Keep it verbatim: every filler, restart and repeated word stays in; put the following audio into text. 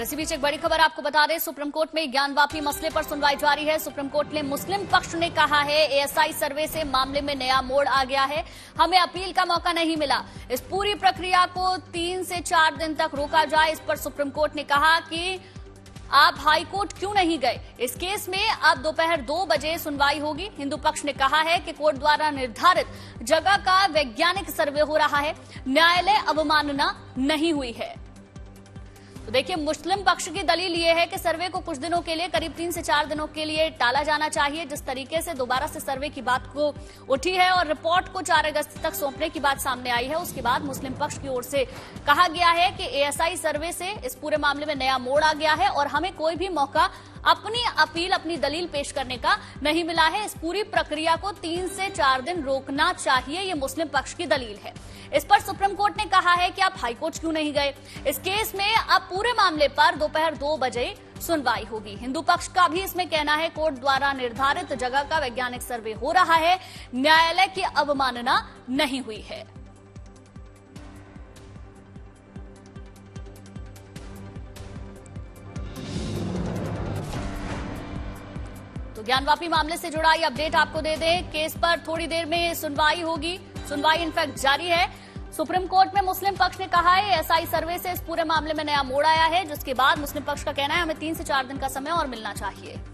इसी बीच एक बड़ी खबर आपको बता दें, सुप्रीम कोर्ट में ज्ञानवापी मसले पर सुनवाई जारी है। सुप्रीम कोर्ट ने मुस्लिम पक्ष ने कहा है एएसआई सर्वे से मामले में नया मोड़ आ गया है, हमें अपील का मौका नहीं मिला। इस पूरी प्रक्रिया को तीन से चार दिन तक रोका जाए। इस पर सुप्रीम कोर्ट ने कहा कि आप हाई कोर्ट क्यों नहीं गए। इस केस में अब दोपहर दो बजे सुनवाई होगी। हिंदू पक्ष ने कहा है कि कोर्ट द्वारा निर्धारित जगह का वैज्ञानिक सर्वे हो रहा है, न्यायालय अवमानना नहीं हुई है। तो देखिए, मुस्लिम पक्ष की दलील ये है कि सर्वे को कुछ दिनों के लिए, करीब तीन से चार दिनों के लिए टाला जाना चाहिए। जिस तरीके से दोबारा से सर्वे की बात को उठी है और रिपोर्ट को चार अगस्त तक सौंपने की बात सामने आई है, उसके बाद मुस्लिम पक्ष की ओर से कहा गया है कि एएसआई सर्वे से इस पूरे मामले में नया मोड़ आ गया है और हमें कोई भी मौका अपनी अपील, अपनी दलील पेश करने का नहीं मिला है। इस पूरी प्रक्रिया को तीन से चार दिन रोकना चाहिए, ये मुस्लिम पक्ष की दलील है। इस पर सुप्रीम कोर्ट ने कहा है कि आप हाईकोर्ट क्यों नहीं गए। इस केस में अब पूरे मामले पर दोपहर दो बजे सुनवाई होगी। हिंदू पक्ष का भी इसमें कहना है कोर्ट द्वारा निर्धारित जगह का वैज्ञानिक सर्वे हो रहा है, न्यायालय की अवमानना नहीं हुई है। तो ज्ञानवापी मामले से जुड़ा ये अपडेट आपको दे दें। केस पर थोड़ी देर में सुनवाई होगी। सुनवाई इनफैक्ट जारी है। सुप्रीम कोर्ट में मुस्लिम पक्ष ने कहा है एएसआई सर्वे से इस पूरे मामले में नया मोड़ आया है, जिसके बाद मुस्लिम पक्ष का कहना है हमें तीन से चार दिन का समय और मिलना चाहिए।